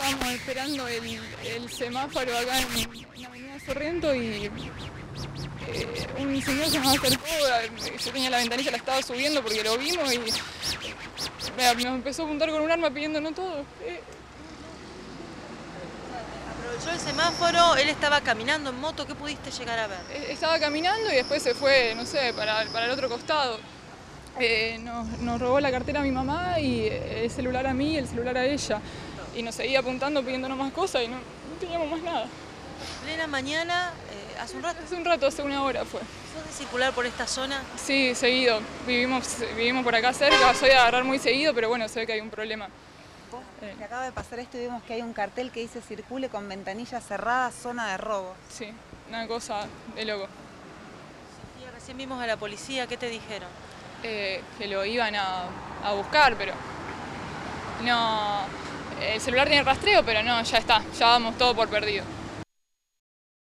Estábamos esperando el semáforo acá en Avenida Sorrento y un señor se nos acercó, yo tenía la ventanilla, la estaba subiendo porque lo vimos y nos empezó a apuntar con un arma pidiéndonos todo. Aprovechó el semáforo, él estaba caminando en moto, ¿qué pudiste llegar a ver? Estaba caminando y después se fue, no sé, para el otro costado. Nos robó la cartera a mi mamá y el celular a mí y el celular a ella. Y nos seguía apuntando pidiéndonos más cosas y no teníamos más nada. Plena mañana, Hace un rato, hace una hora fue. ¿sos de circular por esta zona? Sí, seguido. Vivimos por acá cerca, soy de agarrar muy seguido, pero bueno, se ve que hay un problema. Que acaba de pasar esto y vemos que hay un cartel que dice circule con ventanilla cerrada, zona de robo. Sí, una cosa de loco. Sofía, recién vimos a la policía, ¿qué te dijeron? Que lo iban a buscar, pero no. El celular tiene rastreo, pero no, ya está, ya vamos todo por perdido.